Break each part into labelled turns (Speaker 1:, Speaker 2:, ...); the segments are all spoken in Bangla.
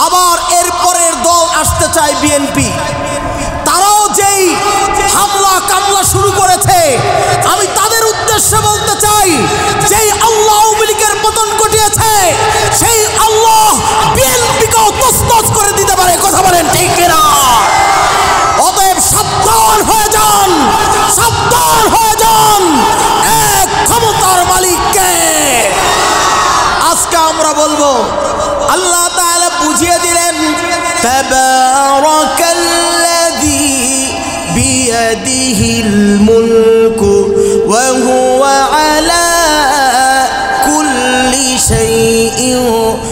Speaker 1: আবার এরপরের দল আসতে চায় বিএনপি। তারাও যেই হামলা কামলা শুরু করেছে, আমি তাদের উদ্দেশ্যে বলতে চাই, যেই আল্লাহ আওয়ামী লীগের পতন ঘটিয়েছে সেই আল্লাহ বিএনপিকেও তছনছ করে দিতে পারে। কথা বলেন ঠিক কিনা? অতএব সাবধান হয়ে যান, সাবধান হয়ে যান। এক ক্ষমতার মালিককে আজকে আমরা বলবো। আল্লাহ তাআলা বুঝিয়ে দিলেন, তাবারাকাল্লাযী বিয়াদিহিল মুলকু ওয়া হুয়া আলা কুল্লি শাইইন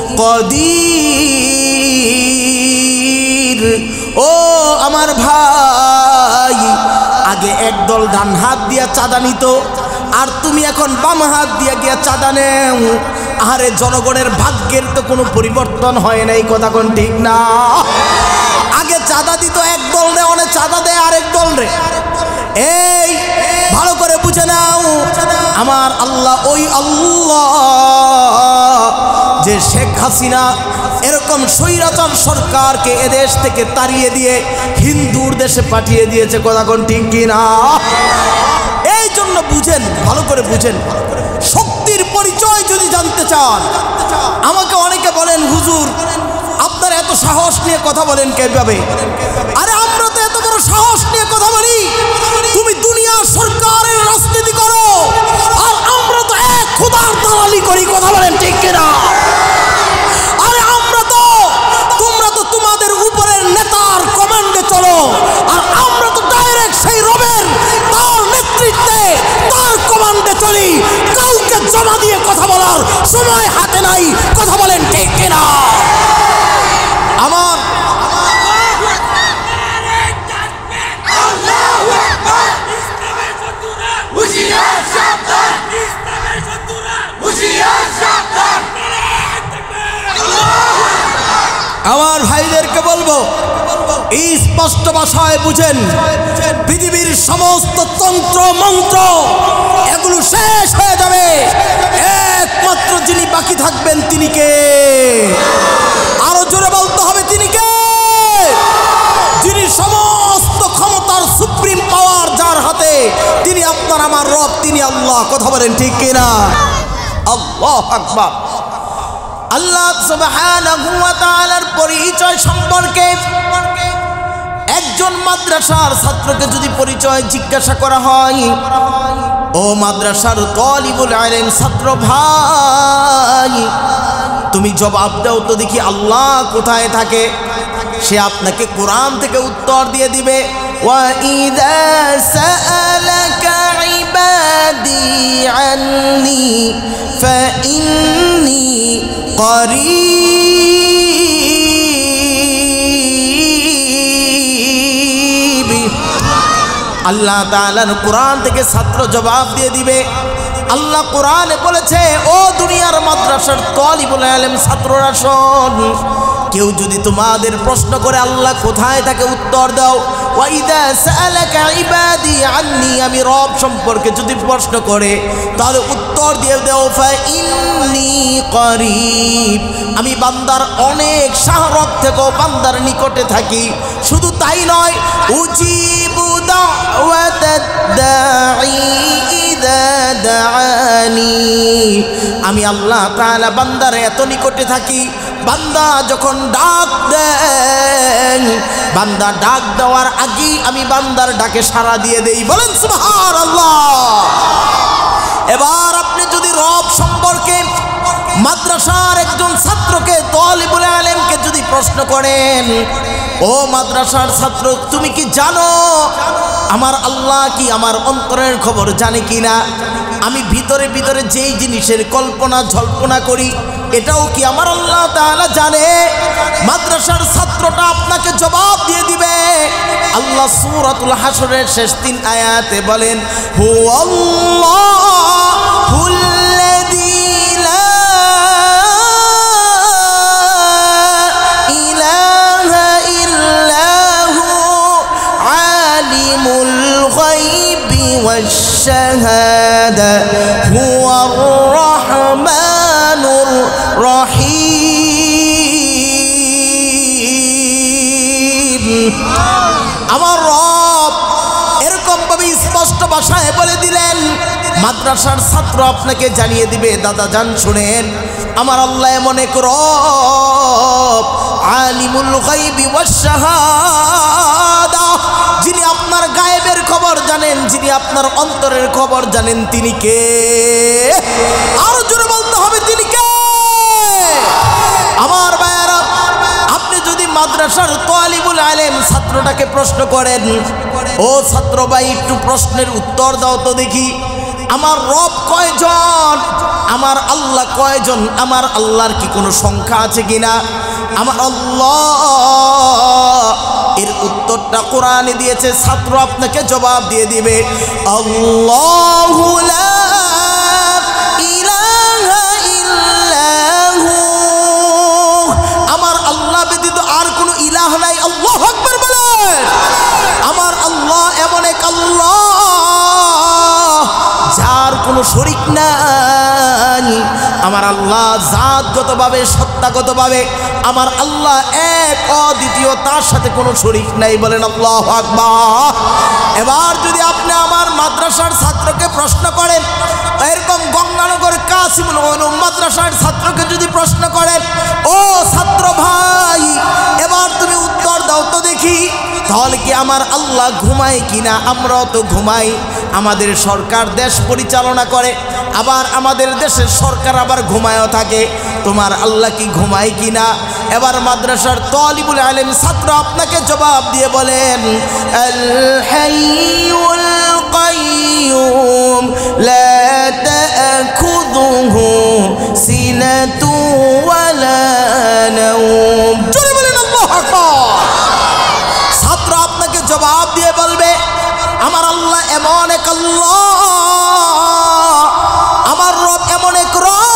Speaker 1: কাদির। ও আমার ভাই, আগে একদল ডান হাত দিয়া চাঁদা নিত, আর তুমি এখন বাম হাত দিয়া গিয়া চাঁদা নেও। আরে জনগণের ভাগ্যের তো কোনো পরিবর্তন হয় নাই। কথা কোন ঠিক না? আগে চাঁদা দিত এক দল রে, অনেক চাঁদা দেয় আরেক দল রে। এই ভালো করে বুঝে নাও, আমার আল্লাহ ওই আল্লাহ যে শেখ হাসিনা এরকম স্বৈরাচার সরকারকে এদেশ থেকে তাড়িয়ে দিয়ে হিন্দুর দেশে পাঠিয়ে দিয়েছে। কথা কোন ঠিক কিনা? এই জন্য বুঝেন, ভালো করে বুঝেন। শক্তির পরিচয় যদি জানতে চান, আমাকে অনেকে বলেন, হুজুর আপনারা এত সাহস নিয়ে কথা বলেন কিভাবে? আরে আমরা তো এত বড় সাহস নিয়ে কথা বলি। তুমি দুনিয়ার সরকারের রাজনীতি করো, আর আমরা তো এক খোদার দালালি করি। কথা বলেন ঠিক কিনা? আরে তোমরা তো তোমাদের উপরের নেতার কমান্ডে চলো, আর আমরা তো ডাইরেক্ট সেই রবের তার নেতৃত্বে তার কমান্ডে চলি। কাউকে জমা দিয়ে কথা বলার সময় হাতে নাই। কথা বলেন ঠিক কিনা? আমার আমার ভাইদেরকে বলবো, এই স্পষ্ট ভাষায় বুঝেন, পৃথিবীর সমস্ত তন্ত্র মন্ত্র এগুলো শেষ হয়ে যাবে। একমাত্র যিনি বাকি থাকবেন তিনি কে? আরো জোরে বলতে হবে, তিনি কে? যিনি সমস্ত ক্ষমতার সুপ্রিম পাওয়ার যার হাতে, তিনি আপনার আমার রব, তিনি আল্লাহ। কথা বলেন ঠিক কিনা? আল্লাহু আকবার। আল্লাহ সুবহানাহু ওয়া তাআলার পরিচয় সম্পর্কে একজন মাদ্রাসার ছাত্রকে যদি পরিচয় জিজ্ঞাসা করা হয়, ও মাদ্রাসার তালিবুল ইলম ছাত্র ভাই, তুমি জবাব দাও তো দেখি আল্লাহ কোথায় থাকে। সে আপনাকে কোরআন থেকে উত্তর দিয়ে দিবে, ওয়া ইযা সাআলাকা ইবাদি আন্নী ফাইন্নী করিব। আল্লাহ তাআলার কোরআন থেকে ছাত্র জবাব দিয়ে দিবে। আল্লাহ কোরআনে বলেছে, ও দুনিয়ার মাদ্রাসার তালিবুল ইলম ছাত্ররা শোন, কেউ যদি তোমাদের প্রশ্ন করে আল্লাহ কোথায় থাকে উত্তর দাও। ওয়া ইযা সাআলাকা ইবাদি আন্নী, আমি রব সম্পর্কে যদি প্রশ্ন করে তাহলে উত্তর দিয়ে দাও, ফাইন্নী করিব, আমি বান্দার অনেক শাহরত থেকেও বান্দার নিকটে থাকি। শুধু তাই নয়, উজিবু দাওয়াতাদ দাঈ ইযা দাআনি, আমি আল্লাহ তাআলা বান্দার এত নিকটে থাকি, বান্দা যখন ডাক দেন, বান্দা ডাক দেওয়ার আগেই আমি বান্দার ডাকে সাড়া দিয়ে দেই। বলেন সুবহানাল্লাহ। এবার আপনি যদি রব সম্পর্কে মাদ্রাসার একজন ছাত্রকে, তালিবুল ইলমকে যদি প্রশ্ন করেন, ও মাদ্রাসার ছাত্র তুমি কি জানো আমার আল্লাহ কি আমার অন্তরের খবর জানে কিনা? আমি ভিতরে ভিতরে যেই জিনিসের কল্পনা জল্পনা করি এটাও কি আমার আল্লাহ তাআলা জানে? মাদ্রাসার ছাত্রটা আপনাকে জবাব দিয়ে দিবে। আল্লাহ সূরাতুল হাশরের শেষ 3 আয়াতে বলেন, হুয়াল্লাহুল্লাযী লা ইলাহা ইল্লা হু আলিমুল গায়বি ওয়াশ শাহাদা হুয়ার রাহমানুর রহিম। আমার রব এরকম ভাবে স্পষ্ট ভাষায় বলে দিলেন, মাদ্রাসার ছাত্র আপনাকে জানিয়ে দিবে, দাদা জান শুনেন, আমার আল্লাহ এমন এক রব, আলিমুল গায়বি ওয়াশ শাহাদা, যিনি আপনার গায়েবের খবর জানেন, যিনি আপনার অন্তরের খবর জানেন, তিনি কে? আরো জোরে বলতে হবে, তিনি কে? আমার ভাইয়ারা, আপনি যদি মাদ্রাসার তালিবুল ইলম ছাত্রটাকে প্রশ্ন করেন, ও ছাত্র ভাই একটু প্রশ্নের উত্তর দাও তো দেখি, আমার রব কয়জন, আমার আল্লাহ কয়জন, আমার আল্লাহর কি কোনো সংখ্যা আছে কিনা? আমার আল্লাহ এর উত্তরটা কোরআনে দিয়েছে, ছাত্র আপনাকে জবাব দিয়ে দিবে, আল্লাহু লা ইলাহা ইল্লাহু, আমার আল্লাহ ব্যতীত আর কোনো ইলাহ নাই। আল্লাহু আকবার বলেন। আমার আল্লাহ এমন এক আল্লাহ যার কোনো শরীক নাই। আমার আল্লাহ জাতগতভাবে, সত্তাগতভাবে আমার আল্লাহ এক, অদ্বিতীয়, তার সাথে কোনো শরীক নাই। বলেন আল্লাহু আকবার। এবার যদি আপনি আমার মাদ্রাসার ছাত্রকে প্রশ্ন করেন, এরকম গঙ্গানগর কাসিমুল উলুম মাদ্রাসার ছাত্রকে যদি প্রশ্ন করেন, ও ছাত্র ভাই এবার তুমি উত্তর দাও তো দেখি, তাহলে কি আমার আল্লাহ ঘুমায় কিনা? আমরাও তো ঘুমাই, আমাদের সরকার দেশ পরিচালনা করে, আবার আমাদের দেশের সরকার আবার ঘুমায়ও থাকে, তোমার আল্লাহ কি ঘুমায় কিনা? এবার মাদ্রাসার তালিবুল ইলম ছাত্র আপনাকে জবাব দিয়ে বলেন, আল হাইয়ুল কাইয়ুম লা তা'খুযুহু সিনাতু ওয়ালা নাওম। জোরে বলেন আল্লাহু আকবার। ছাত্র আপনাকে জবাব দিয়ে বলবে, আমার আল্লাহ এমন এক আল্লাহ, আমার রব এমন এক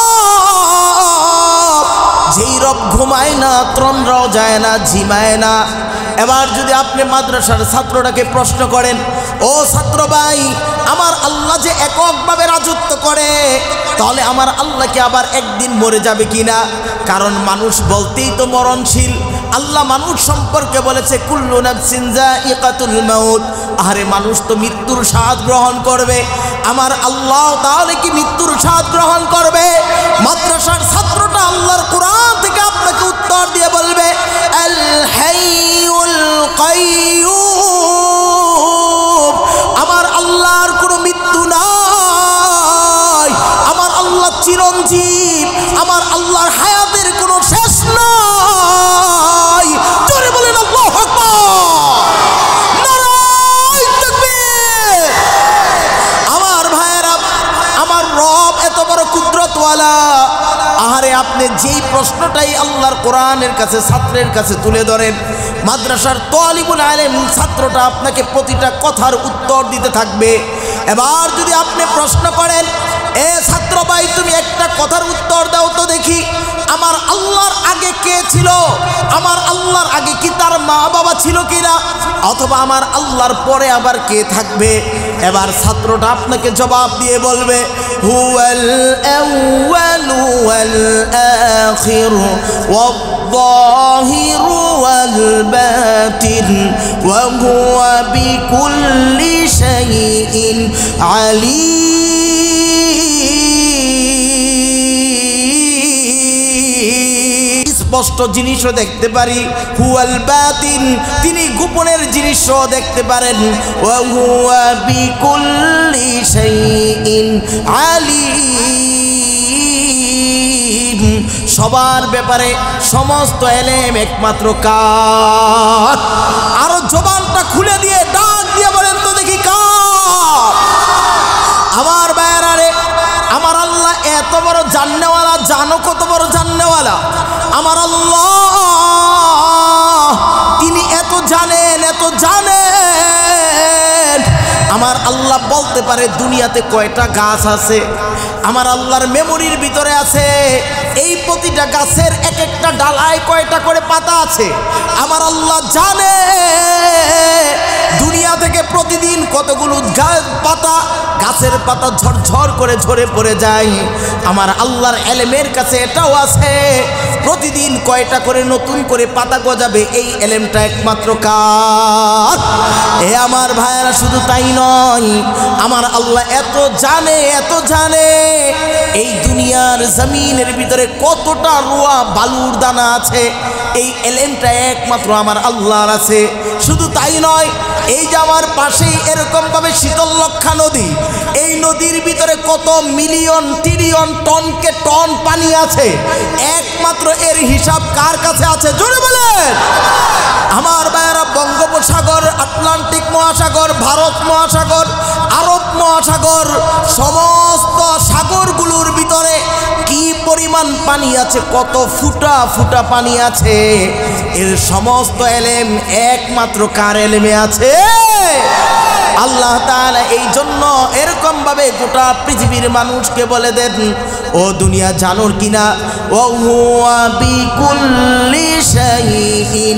Speaker 1: রব, যেই রব ঘুমায় না, তন্দ্রাও যায় না, ঝিমায় না। এবার যদি আপনি মাদ্রাসার ছাত্রটাকে প্রশ্ন করেন, ও ছাত্র ভাই আমার আল্লাহ যে এককভাবে রাজত্ব করে, তাহলে আমার আল্লাহকে আবার একদিন মরে যাবে কিনা? কারণ মানুষ বলতেই তো মরণশীল। আল্লাহ মানুষ সম্পর্কে বলেছে, কুল্লু নাফসিন যায়িকাতুল মাউত, আরে মানুষ তো মৃত্যুর স্বাদ গ্রহণ করবে। আমার আল্লাহ তাহলে কি মৃত্যুর স্বাদ গ্রহণ করবে? মাদ্রাসার ছাত্রটা আল্লাহর কোরআন থেকে আপনাকে উত্তর দিয়ে বলবে, আল হাইয়ুল কাইয়ুম, আমার আল্লাহর কোনো মৃত্যু নাই, আমার আল্লাহ চিরঞ্জীব, আমার আল্লাহর হায়াতের কোনো শেষ নাই। জোরে বলেন আল্লাহু আকবার। নারায়ে তাকবীর। আমার ভাইয়েরা, আমার রব এত বড় কুদরতওয়ালা। আহারে আপনি যেই প্রশ্নটাই আল্লাহর কোরআনের কাছে ছাত্রের কাছে তুলে ধরেন, মাদ্রাসার তালিবুল ইলম ছাত্রটা আপনাকে প্রতিটা কথার উত্তর দিতে থাকবে। এবার যদি আপনি প্রশ্ন করেন, এ ছাত্র ভাই তুমি একটা কথার উত্তর দাও তো দেখি, আমার আল্লাহর আগে কে ছিল? আমার আল্লাহর আগে কি তার মা বাবা ছিল কিনা? অথবা আমার আল্লাহর পরে আবার কে থাকবে? এবার ছাত্রটা আপনাকে জবাব দিয়ে বলবে, হুয়াল আউয়ালু ওয়াল আখিরু ওয়াল যাহিরু ওয়াল বাতিন ওয়া হুয়া বিকুল্লি শাইইন আলীম। স্পষ্ট জিনিসও দেখতে পারি, হুয়াল বাতিন, তিনি গোপনের জিনিসও দেখতে পারেন, ওয়া হুয়া বিকুল্লি শাইইন আলীম, সবার ব্যাপারে সমস্ত এলেম একমাত্র কার? আরো জবানটা খুলে দিয়ে ডাক দিয়ে বলেন তো দেখি কার? আমার ভাইয়েরা রে, আমার আল্লাহ এত বড় জান্নেওয়ালা, জানো কত বড় জান্নেওয়ালা? আমার আল্লাহ তিনি এত জানেন, এত জানেন। আমার আল্লাহ বলতে পারে দুনিয়াতে কয়টা গাছ আছে, আমার আল্লাহর মেমোরির ভিতরে আছে এই প্রতিটা গাছের এক একটা ডালায় কয়টা করে পাতা আছে। আমার আল্লাহ জানে দুনিয়া থেকে প্রতিদিন কতগুলো গাছের পাতা ঝরঝর করে ঝরে পড়ে যায়। আমার আল্লাহর এলেমের কাছে এটাও আছে, প্রতিদিন কয়টা করে নতুন করে পাতা গজাবে, এই এলেমটা একমাত্র কার? এ আমার ভাইয়েরা, শুধু তাই নয়, আমার আল্লাহ এত জানে এই দুনিয়ার জমিনের ভিতরে কতটা রোয়া বালুর দানা আছে, এই এলেমটা একমাত্র আমার আল্লাহর আছে। শুধু তাই নয়, এই যে আমার পাশেই এরকম ভাবে শীতললক্ষা নদী, এই নদীর ভিতরে কত মিলিয়ন ট্রিলিয়ন টনকে টন পানি আছে, একমাত্র এর হিসাব কার কাছে আছে? জোরে বলেন। আমার ভাইয়েরা, বঙ্গোপসাগর, আটলান্টিক মহাসাগর, ভারত মহাসাগর, আরব মহাসাগর, সমস্ত সাগরগুলোর ভিতরে কি পরিমাণ পানি আছে, কত ফুটা ফুটা পানি আছে, এর সমস্ত এলেম একমাত্র কার এলেমে আছে? আল্লাহ তাআলা এই জন্য এরকম ভাবে গোটা পৃথিবীর মানুষকে বলে দেন, ও দুনিয়া জানোর কিনা, ও হুয়া বিকুল্লি শাইইন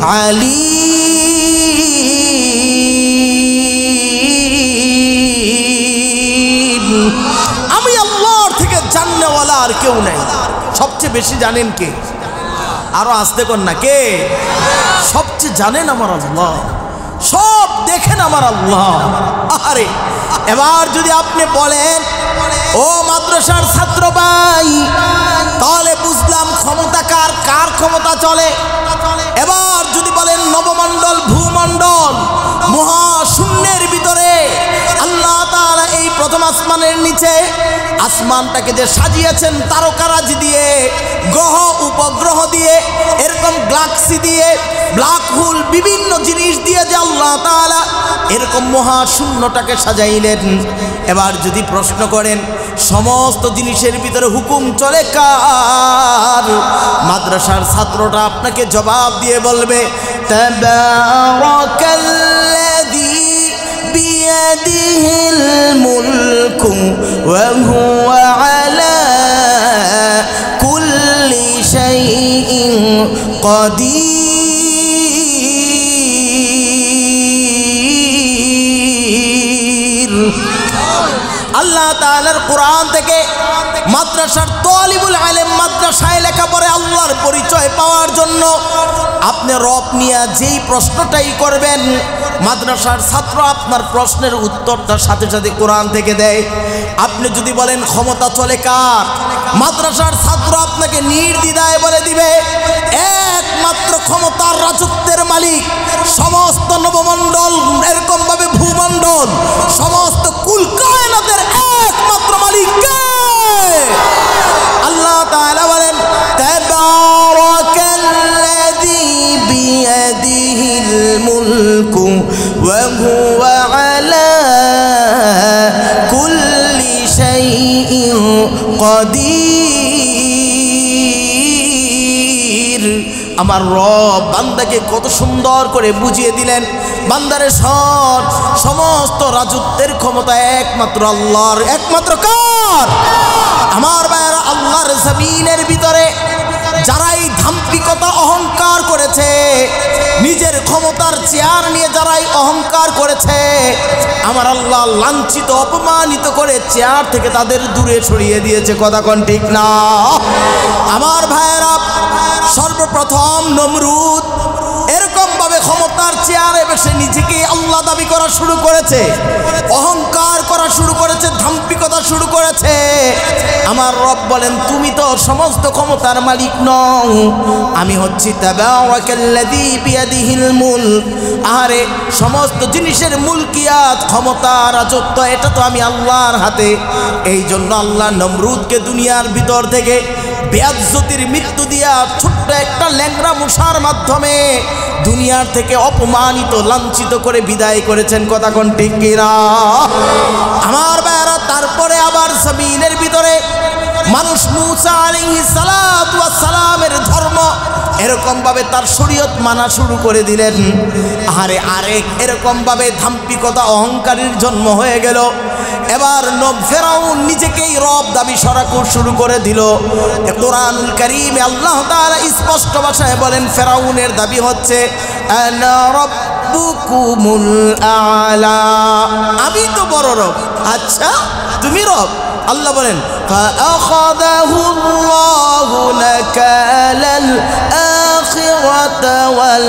Speaker 1: আলীম। আমি আল্লাহর থেকে জাননেওয়ালা আর কেউ নাই। সবচেয়ে বেশি জানেন কে? আরো আসতে কর না, কে সবচেয়ে জানেন? আমার আল্লাহ। সব দেখেন আমার আল্লাহ। আরে এবার যদি আপনি বলেন, ও মাদ্রাসার ছাত্র ভাই, তাহলে বুঝলাম ক্ষমতা কার ক্ষমতা চলে। এবার যদি বলেন নবমণ্ডল, ভূমণ্ডল, মহাশূন্যের ভিতরে আল্লাহ তাআলা এই প্রথম আসমানের নিচে আসমানটাকে যে সাজিয়েছেন তারকারাজ দিয়ে, গ্রহ উপগ্রহ দিয়ে, এরকম গ্যালাক্সি দিয়ে, ব্ল্যাক হোল, বিভিন্ন জিনিস দিয়ে যে আল্লাহ তাআলা এরকম মহাশূন্যটাকে সাজাইলেন। এবার যদি প্রশ্ন করেন সমস্ত জিনিসের ভিতরে হুকুম চলে কার, মাদ্রাসার ছাত্রটা আপনাকে জবাব দিয়ে বলবে, তাবারাকাল্লাযী বিয়াদিহিল মুলকু ওয়া হুয়া আলা কুল্লি শাইইন কাদির। আল্লাহ তাআলার কোরআন থেকে মাদ্রাসার তালিবুল ইলম মাদ্রাসায় লেখাপড়ে আল্লাহর পরিচয় পাওয়ার জন্য আপনি রব নিয়ে যেই প্রশ্নটাই করবেন, মাদ্রাসার ছাত্র আপনার প্রশ্নের উত্তরটার সাথে সাথে কোরআন থেকে দেয়। আপনি যদি বলেন ক্ষমতা চলে কার, মাদ্রাসার ছাত্র আপনাকে নির্দ্বিধায় বলে দিবে, একমাত্র ক্ষমতার রাজত্বের মালিক, সমস্ত নবমণ্ডল, এরকম ভাবে ভূমণ্ডল, সমস্ত কুল কায়নাতের একমাত্র মালিক কে? আল্লাহ তাআলা বলেন, তাবারাকাল্লাযী বিয়াদিহিল মুলকু ওয়া হুয়া আলা কুল্লি শাইইন কাদির। আমার রব বান্দাকে কত সুন্দর করে বুঝিয়ে দিলেন, বান্দারে সমস্ত রাজত্বের ক্ষমতা একমাত্র আল্লাহর। একমাত্র কার? আমার ভাইয়েরা, আল্লাহর জমিনের ভিতরে যারা এই ধাম্পিকতা অহংকার করেছে, নিজের ক্ষমতার চেয়ার নিয়ে যারাই অহংকার করেছে, আমার আল্লাহ লাঞ্ছিত অপমানিত করে চেয়ার থেকে তাদের দূরে সরিয়ে দিয়েছে। কথা কোন ঠিক না? আমার ভাইয়েরা, সর্বপ্রথম নমরুদ এরকম ভাবে ক্ষমতার চেয়ারে বসে নিজেকে আল্লাহ দাবি করা শুরু করেছে, অহংকার করা শুরু করেছে, ধাম্পিকতা শুরু করেছে। আমার রব বলেন, তুমি তো সমস্ত ক্ষমতার মালিক নও, আমি হচ্ছি তাবারাকাল্লাযী বিয়াদিহিল মুলক। আরে সমস্ত জিনিসের মুলকিয়াত, ক্ষমতা, রাজত্ব, এটা তো আমি আল্লাহর হাতে। এই জন্য আল্লাহ নমরুদকে দুনিয়ার ভিতর থেকে বেয়াজ্জতির মৃত্যু দিয়া ছোট্ট একটা ল্যাংড়া মশার মাধ্যমে দুনিয়ার থেকে অপমানিত, লাঞ্ছিত করে বিদায় করেছেন। কথা কোন ঠিক কিনা? আমার ভাইয়েরা, তারপরে আবার জমিনের ভিতরে মানুষ মুসা আলাইহিস সালাতু ওয়াস সালামের ধর্ম এরকম ভাবে তার শরীয়ত মানা শুরু করে দিলেন। আরেক এরকম ভাবে ধাম্পিকতা, অহংকারের জন্ম হয়ে গেল। এবার ফেরাউন নিজেকেই রব দাবি শুরু করে দিল। কোরআনুল কারীমে আল্লাহ তাআলা স্পষ্ট ভাষায় বলেন, ফেরাউনের দাবি হচ্ছে আনা রাব্বুকুমুল আ'লা। আমি তো বড় রব। আচ্ছা তুমি রব? আল্লাহ বলেন ফাআখাযাহুল্লাহু নাকালাল আখিরাতা ওয়াল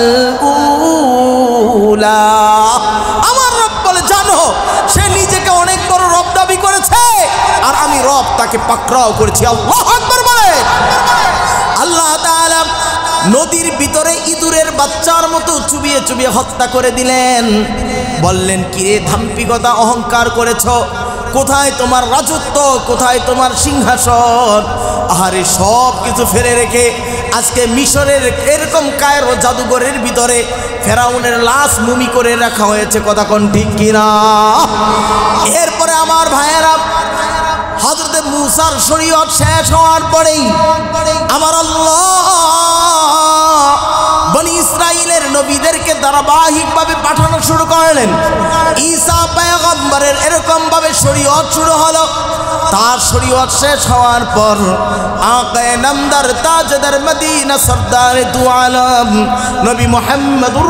Speaker 1: উলা। আমার রব বলে জানো সে নিজেকে অনেক বড় রব দাবি করেছে আর আমি রব তাকে পাকড়াও করেছি। আল্লাহু আকবার বলেন। আল্লাহ তাআলা নদীর ভিতরে ইঁদুরের বাচ্চার মতো চুবিয়ে চুবিয়ে হত্যা করে দিলেন। বললেন কিরে ধাম্পিকতা অহংকার করেছ, কোথায় তোমার রাজত্ব, কোথায় তোমার সিংহাসন? আরে সব কিছু ফেলে রেখে আজকে মিশরের এরকম কায়রো জাদুঘরের ভিতরে ফেরাউনের লাশ মুমি করে রাখা হয়েছে। কথা কোন ঠিক কিনা? এরপরে আমার ভাইয়েরা হযরতে মূসার শরীয়ত শেষ হওয়ার পরেই আমার আল্লাহ বনি ইসরাইলের নবীদেরকে ধারাবাহিকভাবে পাঠানো শুরু করলেন। ঈসা পয়গম্বরের এরকম ভাবে শরীয়ত শুরু হলো। তার শরীয়ত শেষ হওয়ার পর আকায়ে নামদার তাজদার মদিনা সরদার দু আলম নবী মুহাম্মদুর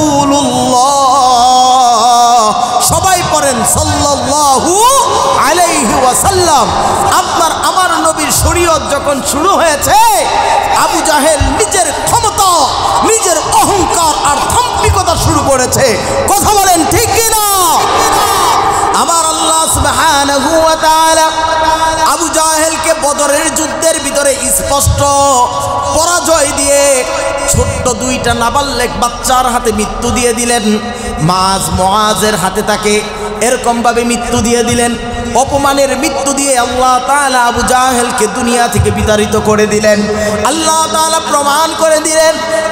Speaker 1: রাসূলুল্লাহ, সবাই পড়েন সাল্লাল্লাহু আলাইহি ওয়াসাল্লাম। আপনার আমার নবীর শরীয়ত যখন শুরু হয়েছে, আবু জাহেল নিজের ক্ষমতা, নিজের অহংকার আর ধাম্পিকতা শুরু করেছে। কথা বলেন ঠিক কিনা? আমার আল্লাহ সুবহানাহু ওয়া তাআলা আবু জাহেলকে বদরের যুদ্ধের ভিতরে স্পষ্ট পরাজয় দিয়ে ছোট্ট দুইটা নাবালক বাচ্চার হাতে মৃত্যু দিয়ে দিলেন। মুআজের হাতে তাকে এরকম ভাবে মৃত্যু দিয়ে দিলেন। অপমানের মৃত্যু দিয়ে আল্লাহ তাআলা আবু জাহেলকে দুনিয়া থেকে বিতাড়িত করে দিলেন। আল্লাহ তাআলা প্রমাণ করে দিলেন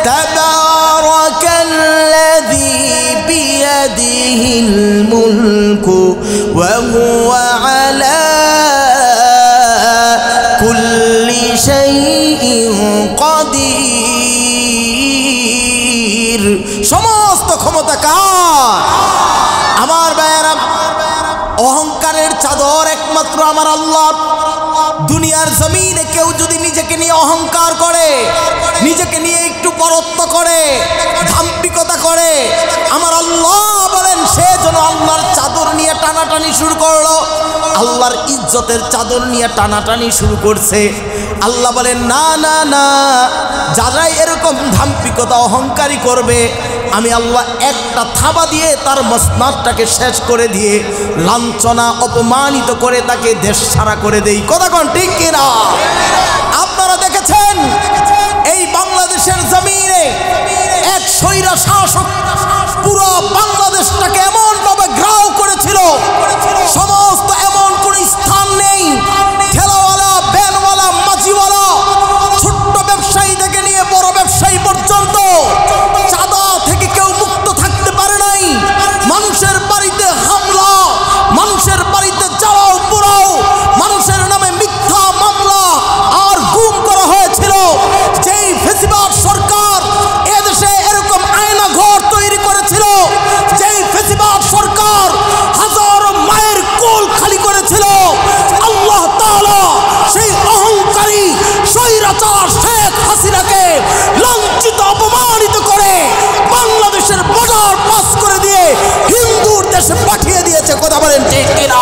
Speaker 1: তাবারাকাল্লাযী বিয়াদিহিল মুলকু ওয়া হুয়া আলা কুল্লি শাইইন কাদির। সমস্ত ক্ষমতা কার? আমার ভাইয়েরা, অহংকারের চাদর একমাত্র আমার আল্লাহ। দুনিয়ার জমিনে কেউ যদি নিজেকে নিয়ে অহংকার করে, নিজেকে নিয়ে একটু বড়ত্ব করে, ধাম্পিকতা করে, আমার আল্লাহ বলেন সে যেন আল্লাহর চাদর নিয়ে টানাটানি শুরু করলো, আল্লাহর ইজ্জতের চাদর নিয়ে টানাটানি শুরু করছে। আল্লাহ বলেন না না না, যারাই এরকম ধাম্পিকতা অহংকারী করবে আমি আল্লাহ একটা থাবা দিয়ে তার মসনদটাকে শেষ করে দিয়ে লাঞ্ছনা অপমানিত করে তাকে দেশ ছাড়া করে দেই। কথা কোন ঠিক কিনা? আপনারা দেখেছেন এই বাংলাদেশের জমিনে এক স্বৈর শাসক পুরো বাংলাদেশটাকে এমন ভাবে ঘেরাও করেছিল, সমস্ত এমন কোন স্থান নেই, ঠেলাওয়ালা, ভ্যানওয়ালা, মাঝিওয়ালা, ছোট্ট ব্যবসায়ী থেকে নিয়ে বড় ব্যবসায়ী পর্যন্ত চাঁদা থেকে কেউ মুক্ত থাকতে পারে নাই। মানুষের বাড়িতে হামলা, মানুষের বাড়িতে জ্বালাও পোড়াও, মানুষের নামে মিথ্যা মামলা আর গুম করা হয়েছিল। যেই ফেসিবাদ সরকার এদেশে এরকম আয়না ঘর তৈরি করেছিল, যেই ফেসিবাদ সরকার হাজারো মায়ের কোল খালি করেছিল, আল্লাহ তাআলা সেই অহংকারী স্বৈরাচার শেখ হাসিনাকে লাঞ্ছিত অপমানিত করে বাংলাদেশের বর্ডার পাস করে দিয়ে হিন্দুর দেশে পাঠিয়ে দিয়েছে। কথা বলেন ঠিক কিনা?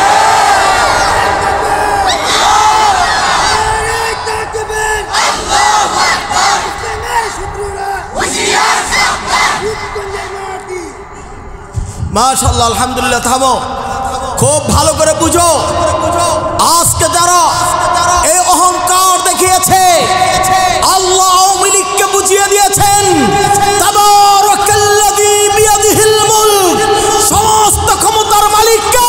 Speaker 1: মাশাআল্লাহ, আলহামদুলিল্লাহ। থামো, খুব ভালো করে বুঝো। আজকে যারা এই অহংকার দেখিয়েছে, আল্লাহ আওয়ামী লীগকে বুঝিয়ে দিয়েছেন তাবারাকাল্লাযী বিয়াদিহিল মুলক, সমস্ত ক্ষমতার মালিক কে।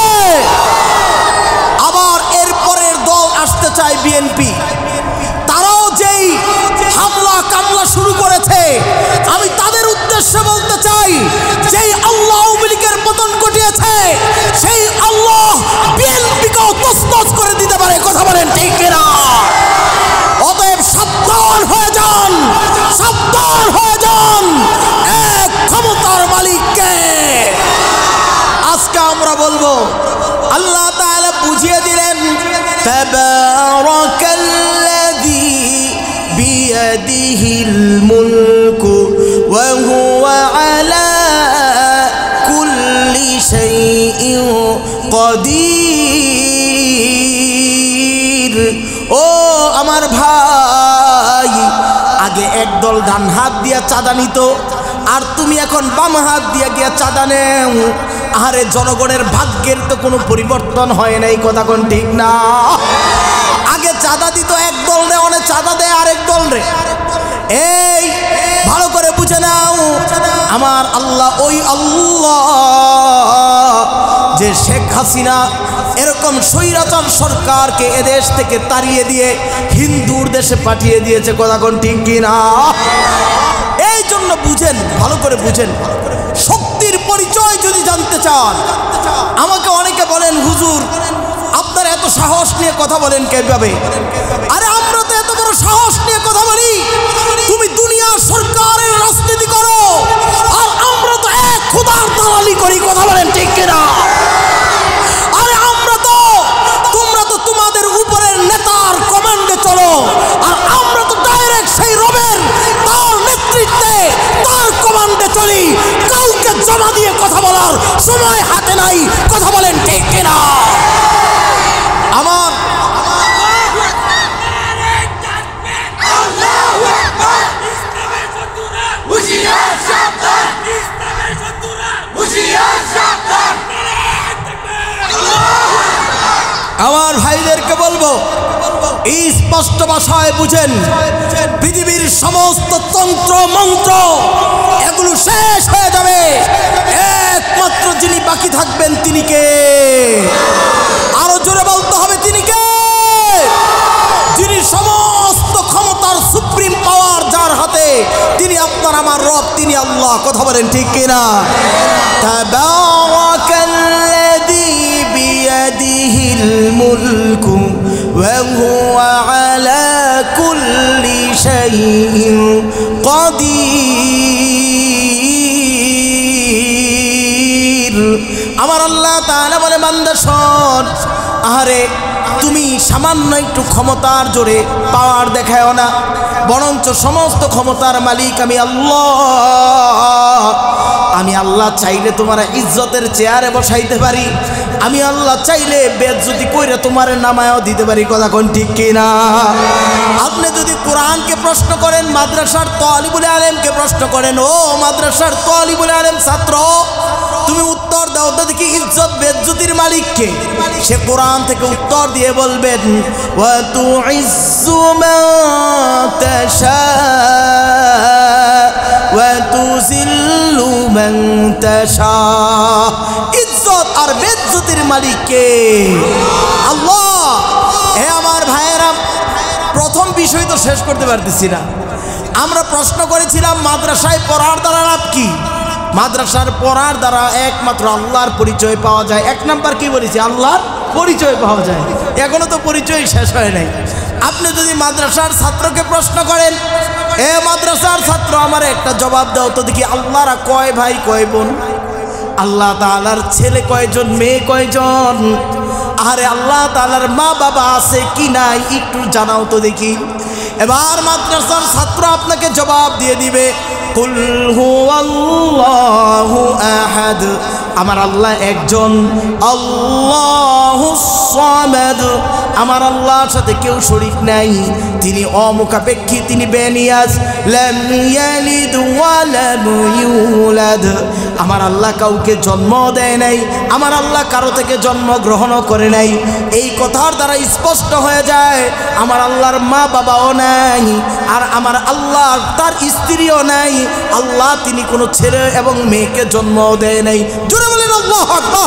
Speaker 1: আবার এর পরের দল আসতে চায় বিএনপি, তারাও যেই হামলা কামলা শুরু করেছে, আমি তাদের উদ্দেশ্যে বলতে চাই যেই আল্লাহ আওয়ামী লীগের পতন ঘটিয়েছে সেই আল্লাহ বিএনপিকেও তছনছ করে দিতে পারে। কথা বলেন ঠিক কিনা? অতএব সাবধান হয়ে যান, সাবধান হয়ে একদল ডান হাত দিয়া চাঁদা নিত, আর তুমি এখন বাম হাত দিয়া গিয়া চাঁদা নেও। আরে জনগণের ভাগ্যের তো কোনো পরিবর্তন হয় নাই, কথা কোন ঠিক না? আগে চাঁদা দিত একদল রে, অনেক চাঁদা দেয় আরেক দল রে। এই ভালো করে বুঝে নাও, আমার আল্লাহ ওই আল্লাহ যে শেখ হাসিনা এরকম স্বৈরাচার সরকারকে এদেশ থেকে তাড়িয়ে দিয়ে হিন্দুর দেশে পাঠিয়ে দিয়েছে, কথা কোন ঠিক কিনা? এই জন্য বুঝেন, ভালো করে বুঝেন, শক্তির পরিচয় যদি জানতে চান। আমাকে অনেকে বলেন, হুজুর আপনার এত সাহস নিয়ে কথা বলেন কিভাবে? আরে আমরা তো এত বড় সাহস নিয়ে কথা বলি। তুমি দুনিয়ার সরকারের রাজনীতি করো, আর আমরা তো এক খোদার দালালি করি, কথা বলেন ঠিক কিনা? আরে তোমরা তো তোমাদের উপরের নেতার কমান্ডে চলো, আর আমরা তো ডাইরেক্ট সেই রবের তার নেতৃত্বে তার কমান্ডে চলি। কাউকে জমা দিয়ে কথা বলার সময় হাতে নাই, কথা বলেন ঠিক কিনা? আমার আমার ভাইদেরকে বলবো, এই স্পষ্ট ভাষায় বুঝেন, পৃথিবীর সমস্ত তন্ত্র মন্ত্র এগুলো শেষ হয়ে যাবে, একমাত্র যিনি বাকি থাকবেন তিনি কে? আরো জোরে বলতে হবে, তিনি কে? যিনি সমস্ত ক্ষমতার সুপ্রিম পাওয়ার যার হাতে, তিনি আপনার আমার রব, তিনি আল্লাহ, কথা বলেন ঠিক কিনা? তাবারাকাল্লাযী বিয়াদিহিল মুলকু ওয়া হুয়া আলা কুল্লি শাইইন কাদির। আমার আল্লাহ তাআলা বলে, বান্দা শোন, আরে তুমি সামান্য একটু ক্ষমতার জোরে পাওয়ার দেখায়ও না, বরঞ্চ সমস্ত ক্ষমতার মালিক আমি আল্লাহ। আমি আল্লাহ চাইলে তোমার ইজ্জতের চেয়ারে বসাইতে পারি, আমি আল্লাহ চাইলে বেজ্জতি কইরা তোমার নামায়ও দিতে পারি, কথা কোন ঠিক কিনা? আপনি যদি কোরআনকে প্রশ্ন করেন, মাদ্রাসার তালিবুল আলেমকে প্রশ্ন করেন, ও মাদ্রাসার তালিবুল আলেম ছাত্র, তুমি উত্তর দাও তো দেখি ইজ্জত বেজ্জতির মালিককে। সে কোরআন থেকে উত্তর দিয়ে বলবেন, ওয়া তুইজ্জু মান তাশা ওয়া তুযিল্লু মান তাশা। ইজ্জত আর বেজ্জতির মালিক কে? আল্লাহ। হে আমার ভাইয়েরা, প্রথম বিষয় তো শেষ করতে পারতেছি না। আমরা প্রশ্ন করেছিলাম মাদ্রাসায় পড়ার দ্বারা লাভ কি? মাদ্রাসার পড়ার দ্বারা একমাত্র আল্লাহর পরিচয় পাওয়া যায়। এক নাম্বার কি বলেছি? আল্লাহর পরিচয় পাওয়া যায়। এখনো তো পরিচয় শেষ হয় নাই। আপনি যদি মাদ্রাসার ছাত্রকে প্রশ্ন করেন, এ মাদ্রাসার ছাত্র, আমার একটা জবাব দাও তো দেখি, আল্লাহরা কয় ভাই কয় বোন? আল্লাহ তাআলার ছেলে কয়জন, মেয়ে কয়জন? আরে আল্লাহ তাআলার মা বাবা আছে কি নাই একটু জানাও তো দেখি। এবার মাদ্রাসার ছাত্র আপনাকে জবাব দিয়ে দিবে, কুল হুয়াল্লাহু আহাদ, আমার আল্লাহ একজন, আল্লাহুস সামাদ, আমার আল্লাহর সাথে কেউ শরীক নাই, তিনি অমুখাপেক্ষী, তিনি বেনিয়াজ, লাম ইয়ালিদ ওয়া লাম ইউলাদ, আমার আল্লাহ কাউকে জন্ম দেয় নাই, আমার আল্লাহ কারো থেকে জন্ম গ্রহণ করে নাই। এই কথার দ্বারা স্পষ্ট হয়ে যায় আমার আল্লাহর মা বাবাও নাই, আর আমার আল্লাহ তার স্ত্রীও নাই। আল্লাহ তিনি কোনো ছেলে এবং মেয়েকে জন্ম দেয় নাই। জোরে বলেন আল্লাহু আকবার।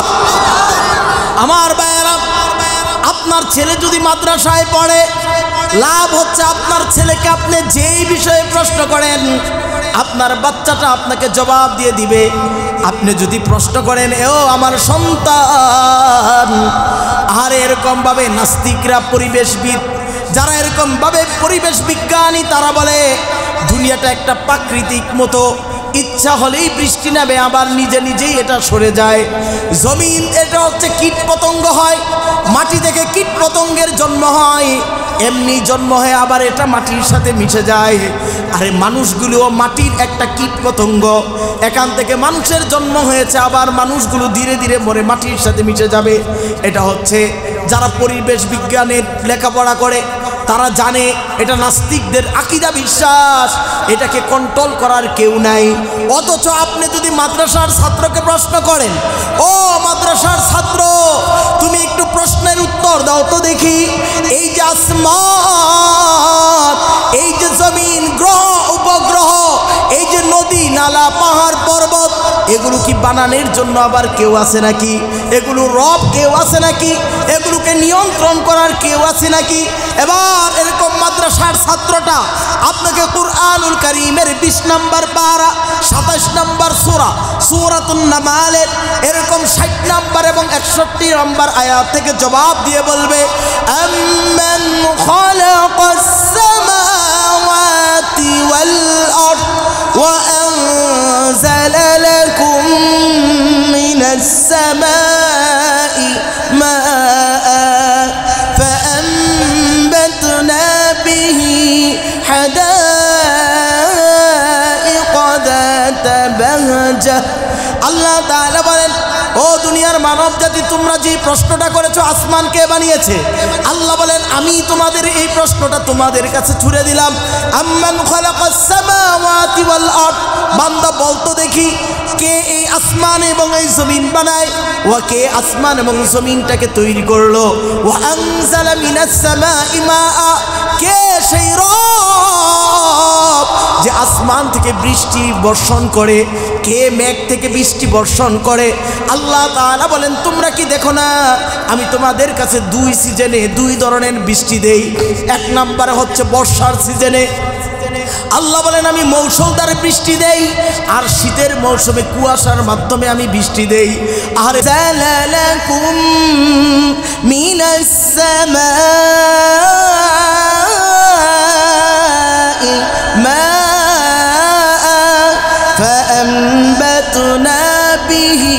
Speaker 1: আমার ভাইয়েরা, আপনার ছেলে যদি মাদ্রাসায় পড়ে, লাভ হচ্ছে আপনার ছেলেকে আপনি যেই বিষয়ে প্রশ্ন করেন, আপনার বাচ্চাটা আপনাকে জবাব দিয়ে দিবে। আপনি যদি প্রশ্ন করেন, এও আমার সন্তান, আর এরকমভাবে নাস্তিকরা, পরিবেশবিদ যারা এরকমভাবে পরিবেশ বিজ্ঞানী, তারা বলে দুনিয়াটা একটা প্রাকৃতিক মতো, ইচ্ছা হলেই বৃষ্টি নামে, আবার নিজে নিজেই এটা সরে যায়। জমিন এটা হচ্ছে কীট পতঙ্গ হয়, মাটি থেকে কীট পতঙ্গের জন্ম হয়, এমনি জন্ম হয়ে আবার এটা মাটির সাথে মিশে যায়। আরে মানুষগুলোও মাটির একটা কীট পতঙ্গ, এখান থেকে মানুষের জন্ম হয়েছে, আবার মানুষগুলো ধীরে ধীরে মরে মাটির সাথে মিশে যাবে। এটা হচ্ছে যারা পরিবেশ বিজ্ঞানের লেখাপড়া করে তারা জানে এটা নাস্তিকদের আকীদা বিশ্বাস, এটাকে কন্ট্রোল করার কেউ নাই। অথচ আপনি যদি মাদ্রাসার ছাত্রকে প্রশ্ন করেন, ও মাদ্রাসার ছাত্র তুমি একটু প্রশ্নের উত্তর দাও তো দেখি, এই যে আসমান, এই যে জমিন, গ্রহ উপগ্রহ, এই যে নদী নালা পাহাড় পর্বত, এগুলো কি বানানোর জন্য আবার কেউ আছে নাকি? এগুলো রব কেউ আছে নাকি? এগুলোকে নিয়ন্ত্রণ করার কেউ আছে নাকি? এবার এরকম মাদ্রাসার ছাত্রটা আপনাকে কুরআনুল কারীমের 20 নম্বর পারা 27 নম্বর সূরা সূরাতুন নামালের এরকম 60 নম্বর এবং 61 নম্বর আয়াত থেকে জবাব দিয়ে বলবে, আম্মান খালাকাস সামাওয়াতি ওয়াল আরদ ওয়া আনজালা লাকুম মিনাস সামাই মাআ ফাআনবাতনা বিহি হাদাইক যাতা বাহজাহ। আল্লাহ তাআলা বলেন, ও দুনিয়ার মানব জাতি, তোমরা যে প্রশ্নটা করেছো আসমান কে বানিয়েছে, আল্লাহ বলেন আমি তোমাদের এই প্রশ্নটা তোমাদের কাছে ছুড়ে দিলাম। আম্মান খালাকাস সামাওয়াতি ওয়াল আরদ, বান্দা বলতো দেখি কে এই আসমান এবং এই জমিন বানায়, ওয়া কে আসমান এবং জমিনটাকে তৈরি করলো, ওয়া আনজালা মিনাস সামাই মাআ, কে সেই রব যে আসমান থেকে বৃষ্টি বর্ষণ করে, কে মেঘ থেকে বৃষ্টি বর্ষণ করে। আল্লাহ তাআলা বলেন তোমরা কি দেখো না আমি তোমাদের কাছে 2 সিজনে 2 ধরনের বৃষ্টি দেই। এক নম্বরে হচ্ছে বর্ষার সিজনে আল্লাহ বলেন আমি মৌসুমদার বৃষ্টি দেই, আর শীতের মৌসুমে কুয়াশার মাধ্যমে আমি বৃষ্টি দেই। আর জালালাকুম মিনাস সামাই মাআ ফাআনবাতনা বিহি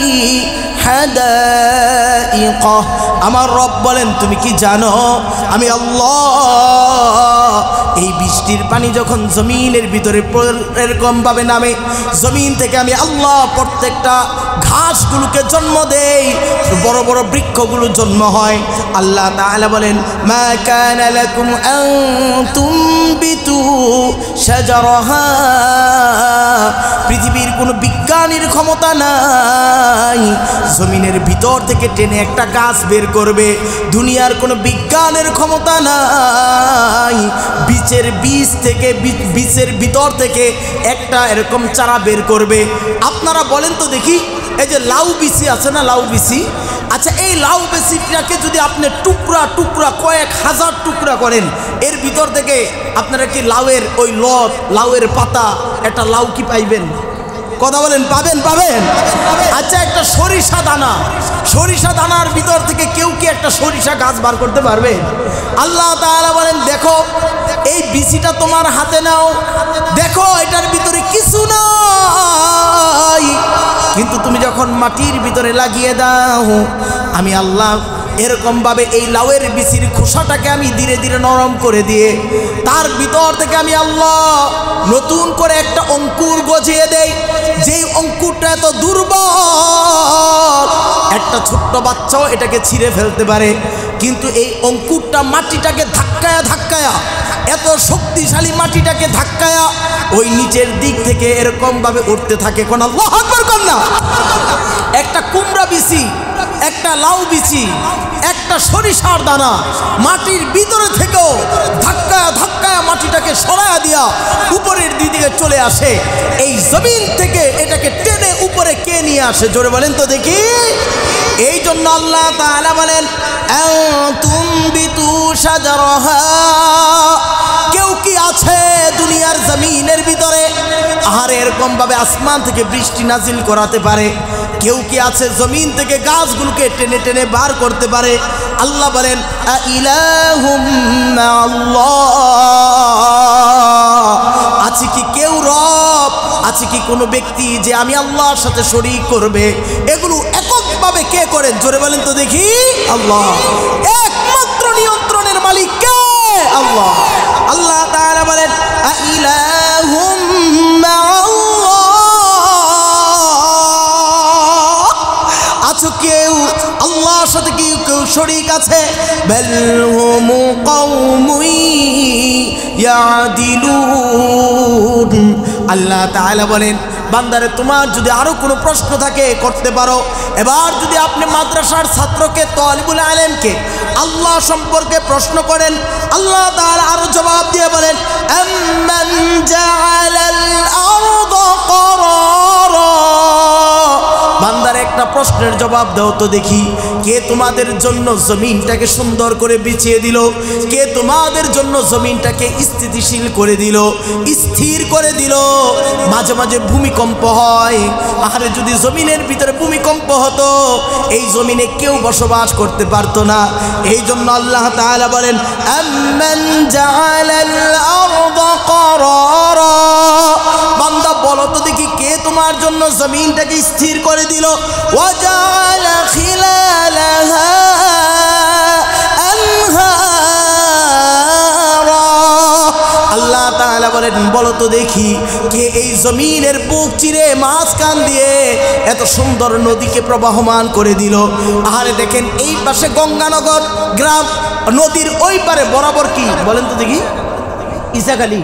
Speaker 1: হাদাইক। আমার রব বলেন তুমি কি জানো আমি আল্লাহ এই বৃষ্টির পানি যখন জমিনের ভিতরে এরকম ভাবে নামে, জমিন থেকে আমি আল্লাহ প্রত্যেকটা ঘাসগুলোকে জন্ম দেই, বড় বড় বৃক্ষগুলো জন্ম হয়। আল্লাহ তাআলা বলেন মা কানা লাকুম আন তুমবিতু শাজারাহা, পৃথিবীর কোনো বিজ্ঞানীর ক্ষমতা নাই জমিনের ভিতর থেকে টেনে একটা গাছ বের করবে, দুনিয়ার কোনো বিজ্ঞানের ক্ষমতা নাই বীজের ভিতর থেকে একটা এরকম চারা বের করবে। আপনারা বলেন তো দেখি, এই যে লাউ বিচি আছে না, লাউ বিচি, আচ্ছা এই লাউ বিচিটাকে যদি আপনি টুকরা টুকরা কয়েক হাজার টুকরা করেন, এর ভিতর থেকে আপনারা কি লাউয়ের ওই লত, লাউয়ের পাতা, একটা লাউ কি পাইবেন? কথা বলেন, পাবেন? পাবেন। আচ্ছা একটা সরিষা দানা, সরিষা দানার ভিতর থেকে কেউ কি একটা সরিষা গাছ বার করতে পারবে? আল্লাহ তাআলা বলেন দেখো এই বিচিটা তোমার হাতে নাও, দেখো এটার ভিতরে কিছু নাই, কিন্তু তুমি যখন মাটির ভিতরে লাগিয়ে দাও আমি আল্লাহ এরকম ভাবে এই লাউয়ের বিচির খোসাটাকে আমি ধীরে ধীরে নরম করে দিয়ে তার ভিতর থেকে আমি আল্লাহ নতুন করে একটা অঙ্কুর গজিয়ে দেই, যেই অঙ্কুরটা এত দুর্বল একটা ছোট্ট বাচ্চাও এটাকে ছিঁড়ে ফেলতে পারে, কিন্তু এই অঙ্কুরটা মাটিটাকে ধাক্কায়া ধাক্কায়া, এত শক্তিশালী মাটিটাকে ধাক্কায়া ওই নিচের দিক থেকে এরকম ভাবে উঠতে থাকে। কোন আল্লাহু আকবার কোন না। একটা কুমড়া বিচি, একটা লাউ বিচি, একটা সরিষার দানা মাটির ভিতরে থেকেও ধাক্কায়া ধাক্কায়া মাটিটাকে সরায়া দিয়া উপরের দিকে চলে আসে, এই জমিন থেকে এটাকে টেনে উপরে কে নিয়ে আসে? জোরে বলেন তো দেখি। এই জন্য আল্লাহ তাআলা বলেন তুমবিতু শাজারাহা, কেউ কি আছে দুনিয়ার জমিনের ভিতরে আর এরকম ভাবে আসমান থেকে বৃষ্টি নাজিল করাতে পারে? কেউ কি আছে জমিন থেকে গাছগুলোকে টেনে টেনে বার করতে পারে? আল্লাহ বলেন আইলাহুম মাআল্লাহ, আছে কি কেউ রব, আছে কি কোনো ব্যক্তি যে আমি আল্লাহর সাথে শরীক করবে? এগুলো এককভাবে কে করেন? জোরে বলেন তো দেখি। আল্লাহ। একমাত্র নিয়ন্ত্রণের মালিক কে? আল্লাহ। আল্লাহ তাআলা বলেন আইলাহুম মাআল্লাহ, আছো কেউ আল্লাহর সাথে কি কেউ শরীক আছে? বাল হুমু কওমুন ইয়াদিলুন। আল্লাহ তাআলা বলেন, বান্দারে তোমার যদি আরো কোনো প্রশ্ন থাকে করতে পারো। এবার যদি আপনি মাদ্রাসার ছাত্রকে, তালিবুল ইলমকে আল্লাহ সম্পর্কে প্রশ্ন করেন, আল্লাহ তাআলা আরো জবাব দিয়ে বলেন, আম্মান জাআলাল আরদা করারা। বান্দার একটা প্রশ্নের জবাব দাও তো দেখি, কে তোমাদের জন্য জমিনটাকে সুন্দর করে বিছিয়ে দিল? কে তোমাদের জন্য জমিনটাকে স্থিতিশীল করে দিল, স্থির করে দিল? মাঝে মাঝে ভূমিকম্প হয়। আর যদি জমিনের ভিতরে ভূমিকম্প হতো, এই জমিনে কেউ বসবাস করতে পারতো না। এই জন্য আল্লাহ তাআলা বলেন, আম্মান জাআলাল আরদা করারা। বান্দা বলো তো দেখি, কে তোমার জন্য জমিনটাকে স্থির করে দিল? ওয়াজাআলা খিলালাহা আনহারা। আল্লাহ তাআলা বলেন, বলো তো দেখি, কে এই জমিনের বুক চিরে মাঝখান দিয়ে এত সুন্দর নদীকে প্রবাহমান করে দিল? আরে দেখেন, এই পাশে গঙ্গানগর গ্রাম, নদীর ওই পারে বরাবর কি বলেন তো দেখি, ইসাখালী,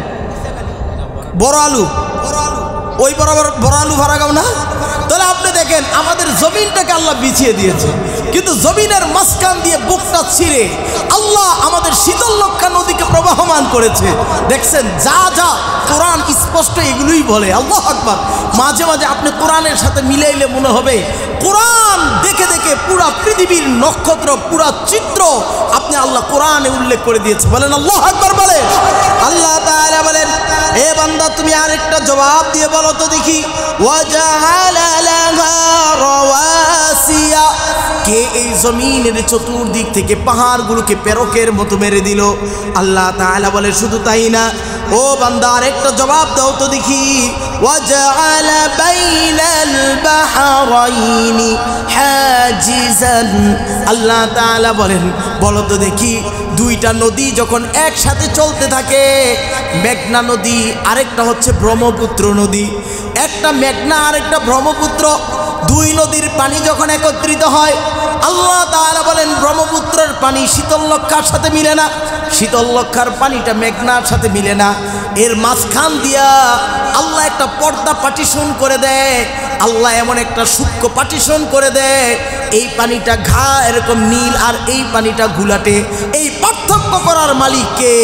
Speaker 1: বড় আলু, ওই বরাবর বড় আলু ভাড়াগাঁও না? তাহলে আপনি দেখেন, আমাদের জমিনটাকে আল্লাহ বিছিয়ে দিয়েছে, কিন্তু জমিনের মাঝখান দিয়ে বুকটা ছিঁড়ে আল্লাহ আমাদের শীতলক্ষা নদীকে প্রবাহমান করেছে। দেখছেন, যা যা কোরআন স্পষ্ট এগুলোই বলে। আল্লাহু আকবার। মাঝে মাঝে আপনি কোরআনের সাথে মিলাইলে মনে হবে কোরআন দেখে দেখে পুরা পৃথিবীর নক্ষত্র, পুরা চিত্র আপনি আল্লাহ কোরআনে উল্লেখ করে দিয়েছে। বলেন আল্লাহু আকবার। বলেন আল্লাহ তাআলা বলেন, এ বান্দা তুমি আরেকটা জবাব দিয়ে বলো তো দেখি, ওয়াজাআলা লাহা রাওয়াসিয়া। কে এই জমিনের চতুর্দিক থেকে পাহাড়গুলোকে পেরকের মতো মেরে দিল? আল্লাহ তাআলা বলে, শুধু তাই না, ও বান্দা আরেকটা জবাব দাও তো দেখি, ওয়াজাআলা বাইনাল বাহরাইনি হাজিজান। আল্লাহ তাআলা বলেন, বলো তো দেখি, দুইটা নদী যখন একসাথে চলতে থাকে, মেঘনা নদী আরেকটা হচ্ছে ব্রহ্মপুত্র নদী, একটা মেঘনা আরেকটা ব্রহ্মপুত্র, দুই নদীর পানি যখন একত্রিত হয়, আল্লাহ তাআলা বলেন, ব্রহ্মপুত্রের পানি শীতলক্ষার সাথে মিলে না, শীতলক্ষার পানিটা মেঘনার সাথে মিলে না। এর মাঝখান দিয়া আল্লাহ একটা পর্দা পার্টিশন করে দেয়। আল্লাহ এমন একটা সূক্ষ্ম পার্টিশন করে দেয়, এই পানিটা ঘা এরকম নীল, আর এই পানিটা ঘোলাটে। এই পার্থক্য করার মালিক কে?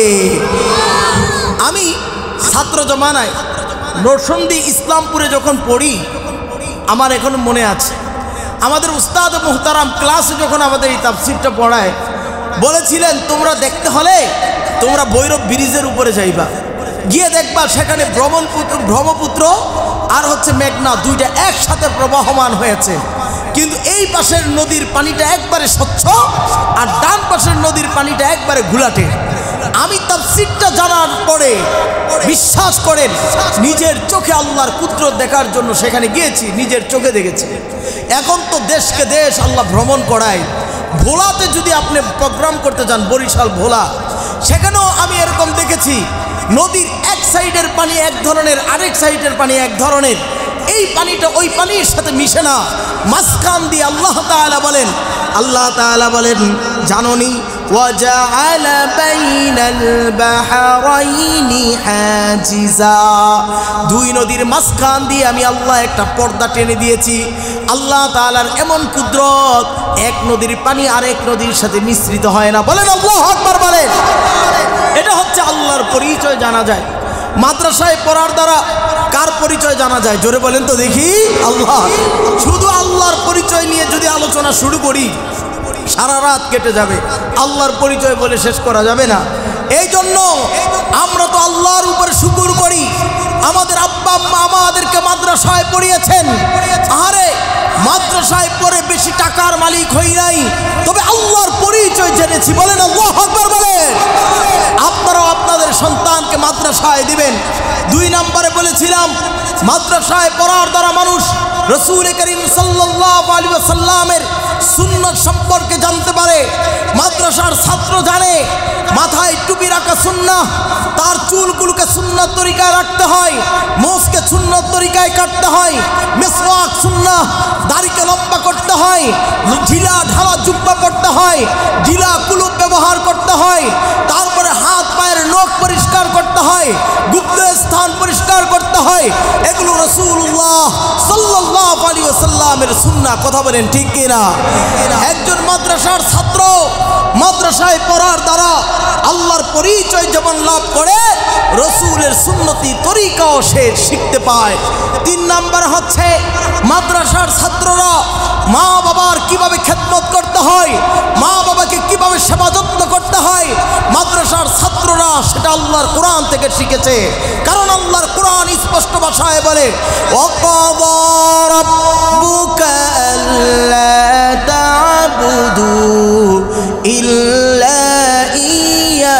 Speaker 1: আমি ছাত্র জমানায় নরসিংদী ইসলামপুরে যখন পড়ি, আমার এখন মনে আছে, আমাদের উস্তাদ মুহতারাম ক্লাসে যখন আমাদের এই তাফসীরটা পড়ায়, বলেছিলেন, তোমরা দেখতে হলে তোমরা ভৈরব ব্রিজের উপরে যাইবা, গিয়ে দেখবা সেখানে ব্রহ্মপুত্র আর হচ্ছে মেঘনা দুইটা একসাথে প্রবাহমান হয়েছে, কিন্তু এই পাশের নদীর পানিটা একবারে স্বচ্ছ, আর ডান পাশের নদীর পানিটা একবারে ঘোলাটে। আমি তাফসীরটা জানার পরে বিশ্বাস করেন, নিজের চোখে আল্লাহর কুদরত দেখার জন্য সেখানে গিয়েছি, নিজের চোখে দেখেছি। এখন তো দেশকে দেশ আল্লাহ ভ্রমণ করায়। ভোলাতে যদি আপনি প্রোগ্রাম করতে যান, বরিশাল ভোলা, সেখানেও আমি এরকম দেখেছি, নদীর এক সাইডের পানি এক ধরনের, আরেক সাইডের পানি এক ধরনের। এই পানিটা ওই পানির সাথে মিশে না, মাঝখান দিয়ে আল্লাহ তাআলা বলেন, জাননি, ওয়াজাআলা বাইনাল বাহরাইনি হাজিজা। দুই নদীর মাঝখান দিয়ে আমি আল্লাহ একটা পর্দা টেনে দিয়েছি। আল্লাহ তাআলার এমন কুদরত, এক নদীর পানি আরেক নদীর সাথে মিশ্রিত হয় না। বলেন আল্লাহু আকবার। বলেন, এটা হচ্ছে আল্লাহর পরিচয় জানা যায়। মাদ্রাসায় পড়ার দ্বারা কার পরিচয় জানা যায়? জোরে বলেন তো দেখি। আল্লাহ। শুধু আল্লাহর পরিচয় নিয়ে যদি আলোচনা শুরু করি, সারা রাত কেটে যাবে, আল্লাহর পরিচয় বলে শেষ করা যাবে না। এই জন্য আমরা তো আল্লাহর উপরে শুকর করি, আমাদের আব্বা আম্মা আমাদেরকে মাদ্রাসায় পড়িয়েছেন। আরে মাদ্রাসায় পড়ে বেশি টাকার মালিক হই নাই, তবে আল্লাহর পরিচয় জেনেছি। বলেন আল্লাহু আকবার। বলেন, আপনারাও আপনাদের সন্তানকে মাদ্রাসায় দিবেন। দুই নম্বরে বলেছিলাম, মাদ্রাসায় পড়ার দ্বারা মানুষ রাসূল করিম সাল্লাল্লাহু আলাইহি ওয়াসাল্লামের সুন্নাত সম্পর্কে জানতে পারে। মাদ্রাসার ছাত্র জানে মাথায় টুপি রাখা সুন্নাহ, তার চুলগুলোকে সুন্নাত তরিকায় রাখতে হয়, মোছকে সুন্নাত তরিকায় কাটতে হয়, মিসওয়াক সুন্নাহ, দাড়িকে লম্বা করতে হয়, ঢিলা ঢালা জুব্বা পড়তে হয়, ঢিলা কুলুপ ব্যবহার করতে হয়, তারপরে হাত পায়ের নখ পরিষ্কার করতে হয়, গুপ্ত স্থান পরিষ্কার করতে হয়। এগুলো রাসূলুল্লাহ সাল্লাল্লাহু আলাইহি ওয়াসাল্লামের সুন্নাহ। কথা বলেন ঠিক কিনা? একজন মাদ্রাসার ছাত্র মাদ্রাসায় পড়ার দ্বারা আল্লাহর পরিচয় যেমন লাভ করে, রসুলের সুন্নতি তরিকাও সে শিখতে পায়। 3 নাম্বার হচ্ছে মাদ্রাসার ছাত্ররা মা বাবার কিভাবে খেদমত করতে হয়, মা বাবাকে কিভাবে সেবা যত্ন করতে হয়, মাদ্রাসার ছাত্ররা সেটা আল্লাহর কোরআন থেকে শিখেছে। কারণ আল্লাহর কোরআন স্পষ্ট ভাষায় বলে, ওয়াকাযা রাব্বুকা আল্লা তা'বুদু ইল্লা ইয়্যা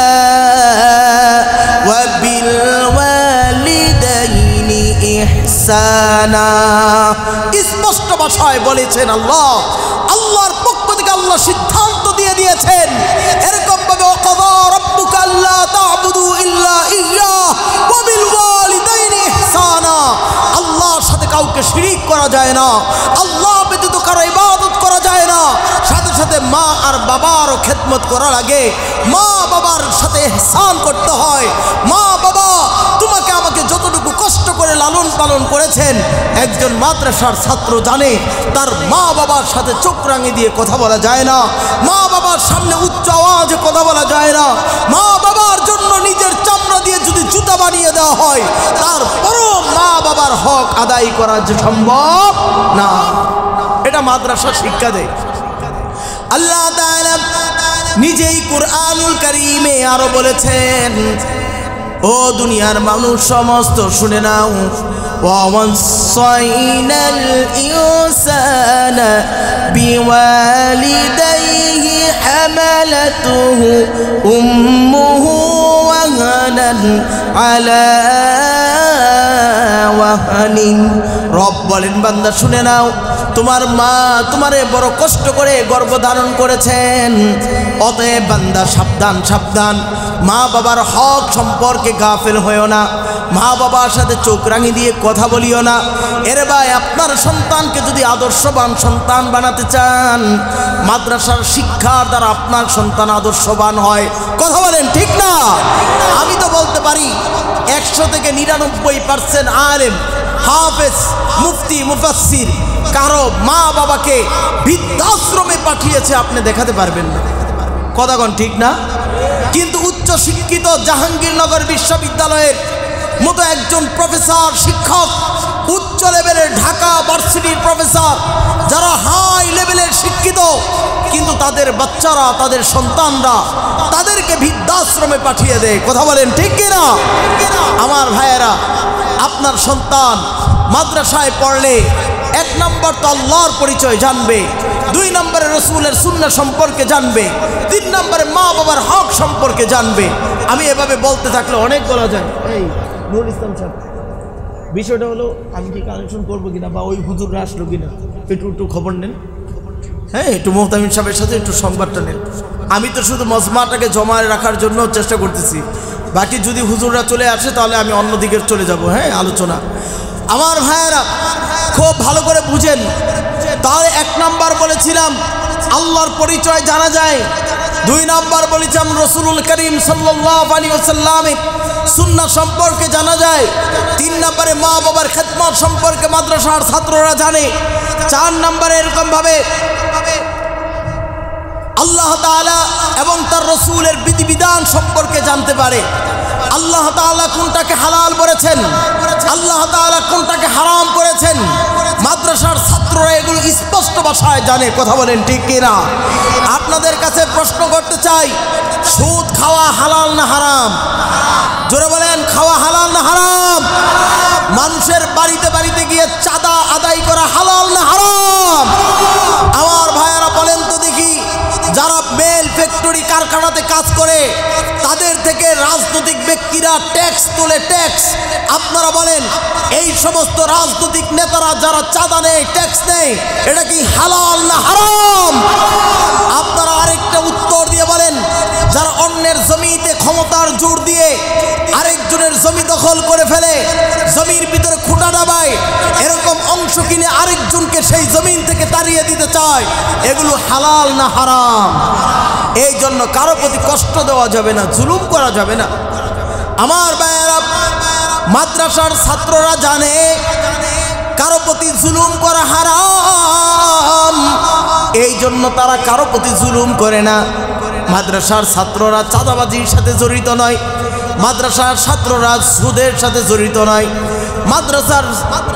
Speaker 1: ওয়া বিল ওয়ালিদাইনি ইহসানা। স্পষ্ট ভাষায় বলেছেন আল্লাহ, আল্লাহর পক্ষ থেকে আল্লাহ সিদ্ধান্ত দিয়ে দিয়েছেন এরকম ভাবে, ওয়াকাযা রাব্বুকা আল্লা তা'বুদু ইল্লা ইয়্যা ওয়া বিল ওয়ালিদাইনি ইহসানা। আল্লাহর সাথে কাউকে শিরিক করা যায় না, আল্লাহ ব্যতীত কারো ইবাদত করা যায় না। সাথে সাথে মা আর বাবারও খেদমত করা লাগে, মা বাবার সাথে ইহসান করতে হয়। মা বাবা তোমাকে আমাকে যতটুকু কষ্ট করে লালন পালন করেছেন, একজন মাদ্রাসার ছাত্র জানে তার মা বাবার সাথে চোখ রাঙি দিয়ে কথা বলা যায় না, মা বাবার সামনে উচ্চ আওয়াজে কথা বলা যায় না, মা বাবার জন্য নিজের চামড়া দিয়ে যদি জুতা বানিয়ে দেওয়া হয়, তারপরও মা বাবার হক আদায় করা যে সম্ভব না। এটা মাদ্রাসা শিক্ষা দেয়। আল্লাহ তাআলা নিজেই কুরআনুল কারীমে আরো বলেছেন, ও দুনিয়ার মানুষ সমস্ত শুনে নাও, ওয়াসাইনাল ইনসানা বিওয়ালিদাইহি হামালাতুহু উম্মুহু ওয়াহানান আলা ওয়াহানিন। রব বলেন, বান্দা শুনে নাও, তোমার মা তোমারে বড় কষ্ট করে গর্ভধারণ করেছেন। অতএব বান্দা সাবধান সাবধান, মা বাবার হক সম্পর্কে গাফেল হয়েও না, মা বাবার সাথে চোখ রাঙি দিয়ে কথা বলিও না। এর ভাই, আপনার সন্তানকে যদি আদর্শবান সন্তান বানাতে চান, মাদ্রাসার শিক্ষার দ্বারা আপনার সন্তান আদর্শবান হয়। কথা বলেন ঠিক না? আমি তো বলতে পারি 100 থেকে 99% আলেম, হাফেজ, মুফতি, মুফাসসির কারো মা বাবাকে বৃদ্ধাশ্রমে পাঠিয়েছে আপনি দেখাতে পারবেন না। কথা কোন ঠিক না? কিন্তু উচ্চ শিক্ষিত জাহাঙ্গীরনগর বিশ্ববিদ্যালয়ের মতো একজন প্রফেসর, শিক্ষক, উচ্চ লেভেলের ঢাকা ভার্সিটির প্রফেসর, যারা হাই লেভেলের শিক্ষিত, কিন্তু তাদের বাচ্চারা, তাদের সন্তানরা তাদেরকে বৃদ্ধাশ্রমে পাঠিয়ে দেয়। কথা বলেন ঠিক কিনা? আমার ভাইয়েরা, আপনার সন্তান মাদ্রাসায় পড়লে 1 নম্বর তো আল্লাহর পরিচয় জানবে, 2 নম্বরে রসুলের সুন্নাহ সম্পর্কে জানবে, 3 নম্বরে মা বাবার হক সম্পর্কে জানবে। আমি এভাবে বলতে থাকলে অনেক বলা যায়। এই নুরুল ইসলাম সাহেব, বিষয়টা হলো আমি কি কানেকশন করবো কিনা বা ওই হুজুররা আসলো কিনা, একটু খবর নেন। হ্যাঁ, একটু মুহতামিম সাহেবের সাথে একটু সংবাদটা নেন। আমি তো শুধু মজমাটাকে জমা রাখার জন্য চেষ্টা করতেছি, বাকি যদি হুজুররা চলে আসে তাহলে আমি অন্যদিকে চলে যাব। হ্যাঁ, আলোচনা। আমার ভাইয়েরা খুব ভালো করে বুঝেন। তাহলে 1 নাম্বার বলেছিলাম আল্লাহর পরিচয় জানা যায়, 2 নাম্বার বলেছিলাম রসুলুল করিম সাল্লাল্লাহু আলাইহি ওয়াসাল্লামের সুন্নাহ সম্পর্কে জানা যায়, 3 নম্বরে মা বাবার খেদমত সম্পর্কে মাদ্রাসার ছাত্ররা জানে, 4 নম্বরে এরকমভাবে আল্লাহ তাআলা এবং তার রসুলের বিধিবিধান সম্পর্কে জানতে পারে। আল্লাহ তাআলা কোনটাকে হালাল করেছেন, আল্লাহ তাআলা কোনটাকে হারাম করেছেন, মাদ্রাসার ছাত্ররা এগুলো স্পষ্ট ভাষায় জানে। কথা বলেন ঠিক কিনা? আপনাদের কাছে প্রশ্ন করতে চাই, সুদ খাওয়া হালাল না হারাম? জোরে বলেন, খাওয়া হালাল না হারাম? মানুষের বাড়িতে বাড়িতে গিয়ে চাঁদা আদায় করা হালাল না হারাম? আমার ভাইয়েরা বলেন তো দেখি, যারা মেল ফ্যাক্টরি কারখানাতে কাজ করে তাদের থেকে রাজনীতি রাজনৈতিক ব্যক্তিরা ট্যাক্স তোলে, ট্যাক্স। আপনারা বলেন এই সমস্ত রাজনৈতিক নেতারা যারা চাঁদা নেয়, ট্যাক্স নেয়, এটা কি হালাল না হারাম? আপনারা আরেকটা উত্তর দিয়ে বলেন, যারা অন্যের জমিতে ক্ষমতার জোর দিয়ে আরেকজনের জমি দখল করে ফেলে, জমির ভিতরে খুঁটা ডাবায়, এরকম অংশ কিনে আরেকজনকে সেই জমিন থেকে তাড়িয়ে দিতে চায়, এগুলো হালাল না হারাম? এই জন্য কারো প্রতি কষ্ট দেওয়া যাবে না, জুলুম করা যাবে না। আমার ভাইয়েরা, মাদ্রাসার ছাত্ররা জানে কারো প্রতি জুলুম করা হারাম, এই জন্য তারা কারো প্রতি জুলুম করে না। মাদ্রাসার ছাত্ররা চাঁদাবাজির সাথে জড়িত নয়, মাদ্রাসার ছাত্ররা সুদের সাথে জড়িত নয়। মাদ্রাসার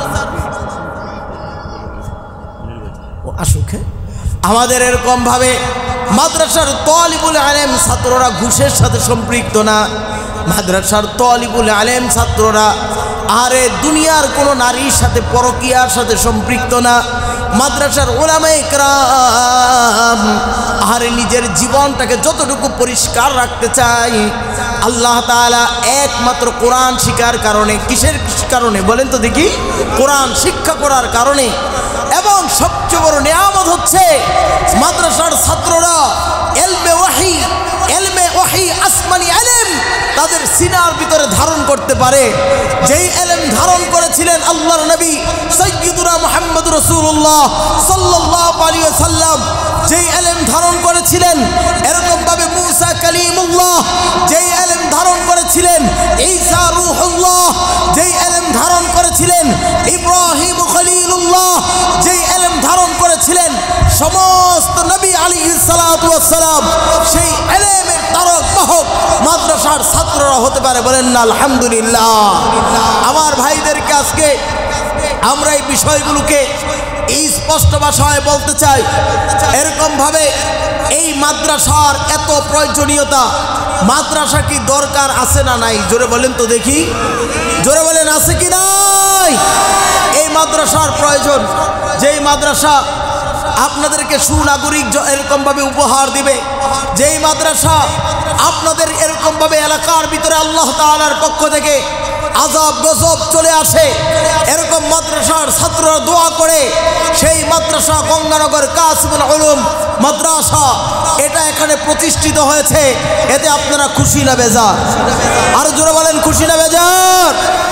Speaker 1: আসুক, আমাদের এরকম ভাবে মাদ্রাসার তালিবুল আলেম ছাত্ররা ঘুষের সাথে সম্পৃক্ত না। মাদ্রাসার তালিবুল আলেম ছাত্ররা আরে দুনিয়ার কোনো নারীর সাথে পরকীয়ার সাথে সম্পৃক্ত না। মাদ্রাসার উলামায়ে কেরাম আরে নিজের জীবনটাকে যতটুকু পরিষ্কার রাখতে চাই, আল্লাহ তাআলা একমাত্র কোরআন শিক্ষার কারণে, কিসের কারণে বলেন তো দেখি? কোরআন শিক্ষা করার কারণে। এবং সবচেয়ে বড় নিয়ামত হচ্ছে মাদ্রাসার ছাত্ররা এলমে ওয়াহি আসমানি ইলম তাদের সিনার ভিতরে ধারণ করতে পারে। যেই ইলম ধারণ করেছিলেন আল্লাহর নবী সাইয়্যিদুনা মুহাম্মদুর রাসূলুল্লাহ সাল্লাল্লাহু আলাইহি ওয়াসাল্লাম, যেই ইলম ধারণ করেছিলেন এরকম ভাবে মুসা কালিমুল্লাহ, যেই ইলম ধারণ করেছিলেন ঈসা রূহুল্লাহ, যেই ইলম ধারণ করেছিলেন ইব্রাহিম খলিলুল্লাহ, যেই ইলম ধারণ করেছিলেন সমস্ত নবী আলাইহিস সালাতু ওয়াস সালাম, সেই ইলমের তারক বাহক মাদ্রাসার ছাত্ররা হতে পারে। বলেন না আলহামদুলিল্লাহ। আমার ভাইদেরকে আজকে আমরা এই বিষয়গুলোকে এই স্পষ্ট ভাষায় বলতে চাই। এরকম ভাবে এই মাদ্রাসার এত প্রয়োজনীয়তা, মাদ্রাসা কি দরকার আছে না নাই? জোরে বলেন তো দেখি, জোরে বলেন আছে কি নাই? এই মাদ্রাসার প্রয়োজন। যেই মাদ্রাসা আপনাদেরকে সুনাগরিক এরকমভাবে উপহার দিবে, যেই মাদ্রাসা আপনাদের এরকমভাবে এলাকার ভিতরে আল্লাহ তাআলার পক্ষ থেকে আযাব গজব চলে আসে, এরকম মাদ্রাসার ছাত্ররা দোয়া করে সেই মাদ্রাসা গঙ্গানগর কাসিমুল উলুম মাদ্রাসা এটা এখানে প্রতিষ্ঠিত হয়েছে। এতে আপনারা খুশি না বেজার? আরো জোরে বলেন খুশি না বেজার?